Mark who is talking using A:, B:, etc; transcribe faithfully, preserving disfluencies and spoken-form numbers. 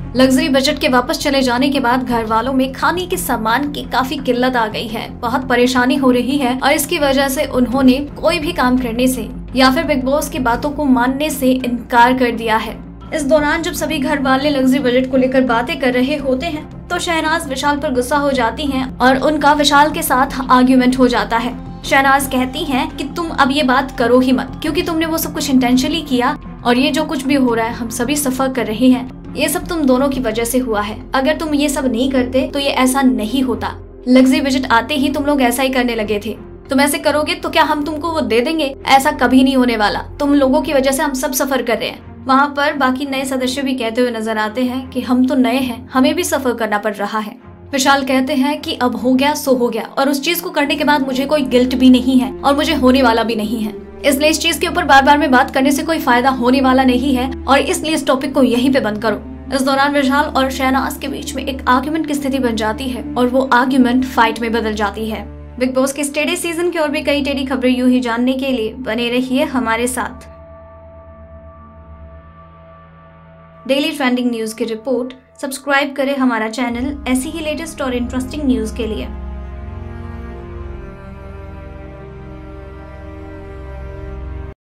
A: Luxury budget के वापस चले जाने के बाद घर वालों में खाने के सामान की काफी किल्लत आ गई है। बहुत परेशानी हो रही है और इसकी वजह से उन्होंने कोई भी काम करने से या फिर बिग बॉस की बातों को मानने से इनकार कर दिया है। इस दौरान जब सभी घर वाले लग्जरी बजट को लेकर बातें कर रहे होते हैं तो शहनाज विशाल पर गुस्सा हो जाती हैं और उनका विशाल के साथ आर्ग्यूमेंट हो जाता है। शहनाज कहती हैं कि तुम अब ये बात करो ही मत, क्योंकि तुमने वो सब कुछ इंटेंशनली किया और ये जो कुछ भी हो रहा है हम सभी सफर कर रहे हैं, ये सब तुम दोनों की वजह से हुआ है। अगर तुम ये सब नहीं करते तो ये ऐसा नहीं होता। लग्जरी बजट आते ही तुम लोग ऐसा ही करने लगे थे। तुम ऐसे करोगे तो क्या हम तुमको वो दे देंगे? ऐसा कभी नहीं होने वाला। तुम लोगों की वजह से हम सब सफर कर रहे हैं। वहाँ पर बाकी नए सदस्य भी कहते हुए नजर आते हैं कि हम तो नए हैं, हमें भी सफर करना पड़ रहा है। विशाल कहते हैं कि अब हो गया सो हो गया और उस चीज को करने के बाद मुझे कोई गिल्ट भी नहीं है और मुझे होने वाला भी नहीं है। इसलिए इस चीज के ऊपर बार बार में बात करने से कोई फायदा होने वाला नहीं है और इसलिए इस टॉपिक को यहीं पे बंद करो। इस दौरान विशाल और शहनाज के बीच में एक आर्ग्यूमेंट की स्थिति बन जाती है और वो आर्ग्यूमेंट फाइट में बदल जाती है। बिग बॉस के स्टेडी सीजन की और भी कई टेढ़ी खबरें यूं ही जानने के लिए बने रहिए हमारे साथ। डेली ट्रेंडिंग न्यूज की रिपोर्ट सब्सक्राइब करें हमारा चैनल ऐसी ही लेटेस्ट और इंटरेस्टिंग न्यूज के लिए।